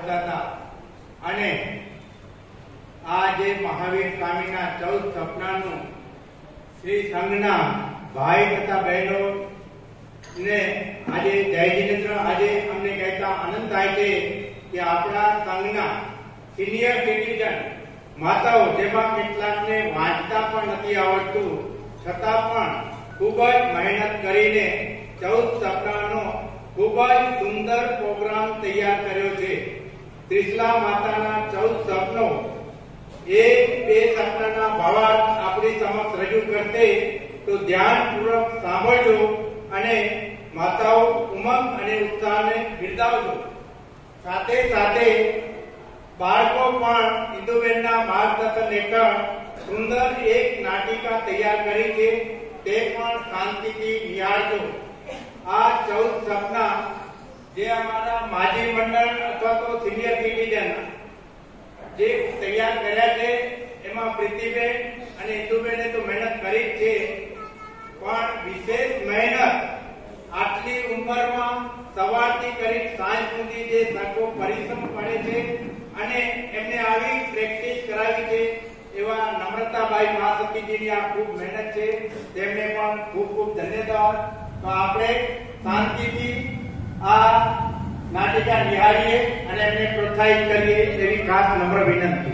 કરતા હતા અને આ જે મહાવીર સ્વામીના 14 સપનાનું શ્રી સંઘના ભાઈ તથા બહેનો ને આજે જય જિનેન્દ્ર આજે અમને કહેતા આનંદ થાય છે કે આપણા સંઘના સિનિયર સિટીઝન માતાઓ જેમાં કેટલાકને વાંચતા પણ નથી આવડતું છતાં પણ ખૂબ જ મહેનત કરીને 14 સપનાનો ખૂબ જ સુંદર પ્રોગ્રામ તૈયાર કર્યો છે. ત્રિશલા માતાના 14 સપનો એક બે સપનાના ભાવાર્થ આપણી સમક્ષ રજૂ કરતે તો ધ્યાનપૂર્વક સાંભળજો અને માતાઓ ઉમંગ અને ઉત્સાહને બિરદાવજો. સાથે સાથે બાળકો પણ ઇન્દુબેનના માર્ગદર્શન હેઠળ સુંદર એક નાટિકા તૈયાર કરી છે તે પણ શાંતિથી નિહાળજો. આ 14 સપના જે અમારા માજી મંડળ અથવા તો સિનિયર સિટીઝન જે તૈયાર કર્યા છે એમાં પ્રીતિબેન અને ઇન્દુબેને તો મહેનત કરી છે પણ વિશેષ મહેનત આટલી ઉંમરમાં સવારથી કરી સાંજ સુધી જે સખો પરિશ્રમ પડે છે અને એમને આવી પ્રેક્ટિસ કરાવી છે એવા નમ્રતાબાઈ મહાસતીજીની આ ખૂબ મહેનત છે તેમને પણ ખૂબ ખૂબ ધન્યવાદ. તો આપણે શાંતિથી આ નાટિકા નિહાળીએ અને એમને પ્રોત્સાહિત કરીએ એવી ખાસ નમ્ર વિનંતી.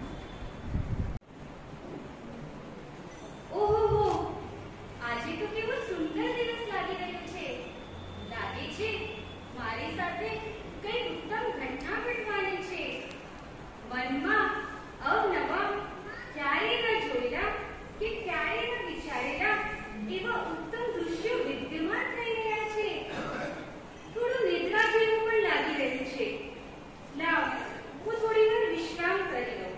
ઓહો, આજે તો કેવો સુંદર દિવસ લાગી રહ્યો છે. લાગે છે મારી સાથે કઈ ઉત્તમ ઘટના ઘટવાની છે. મનમાં અવનવા ક્યારેય ન જોયેલા કે ક્યારેય ન વિચારેલા એવા ઉત્તમ દૃશ્યો વિદ્યમાન થઈ રહ્યા છે. થોડું નિદ્રા જેવું પણ લાગી રહ્યું છે. લાવ હું થોડી વાર વિશ્રામ કરી લઉં.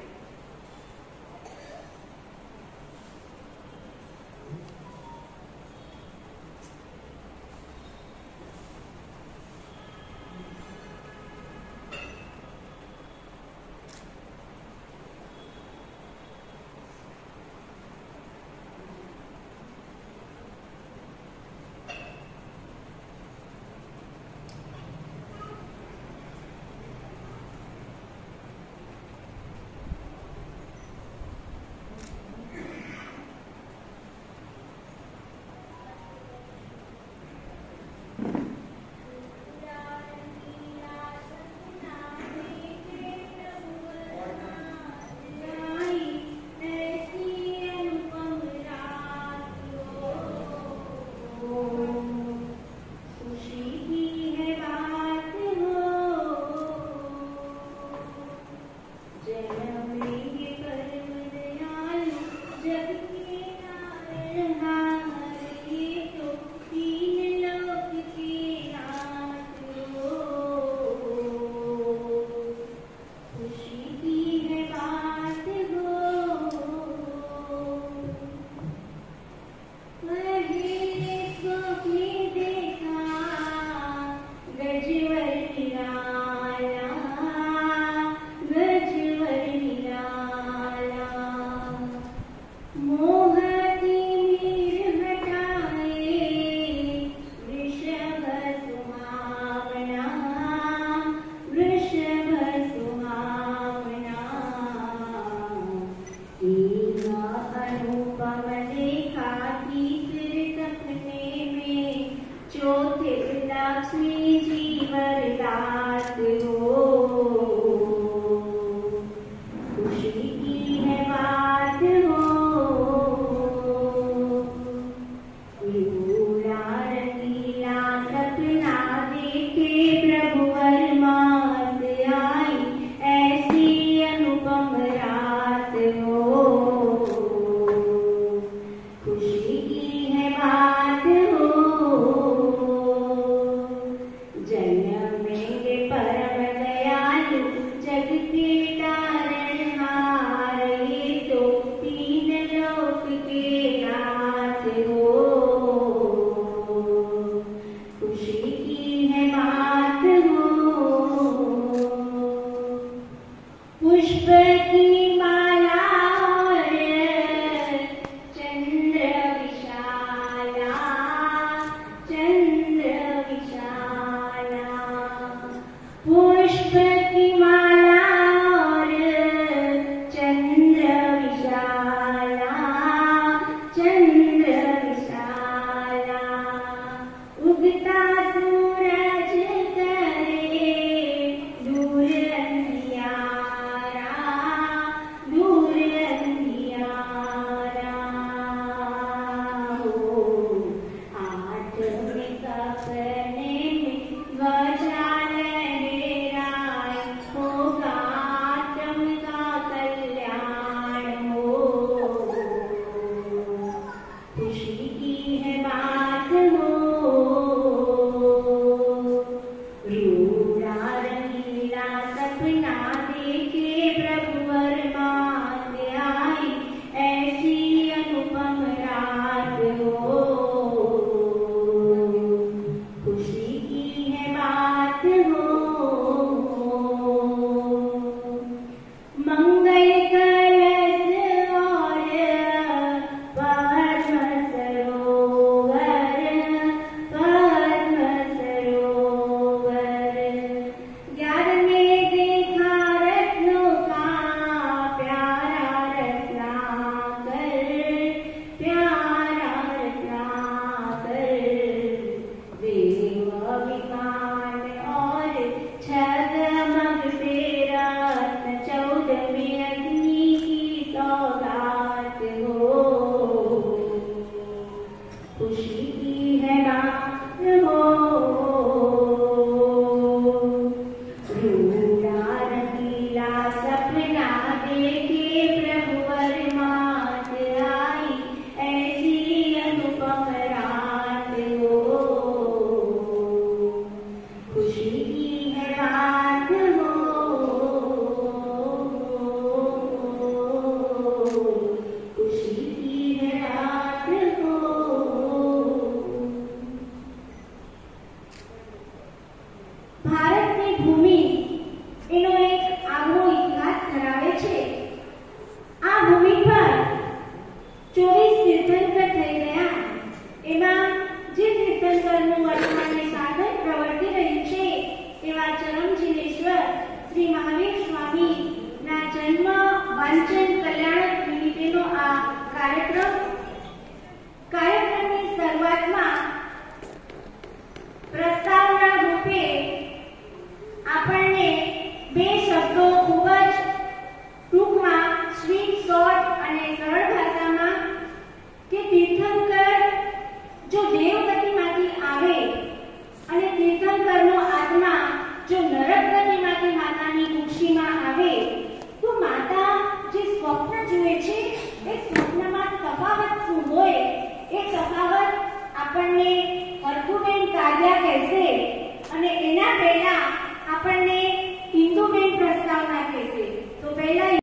पुष्प की કાવ્યા કહેશે અને એના પહેલા આપણને ઇન્દુબેન પ્રસ્તાવના કહેશે. તો પહેલા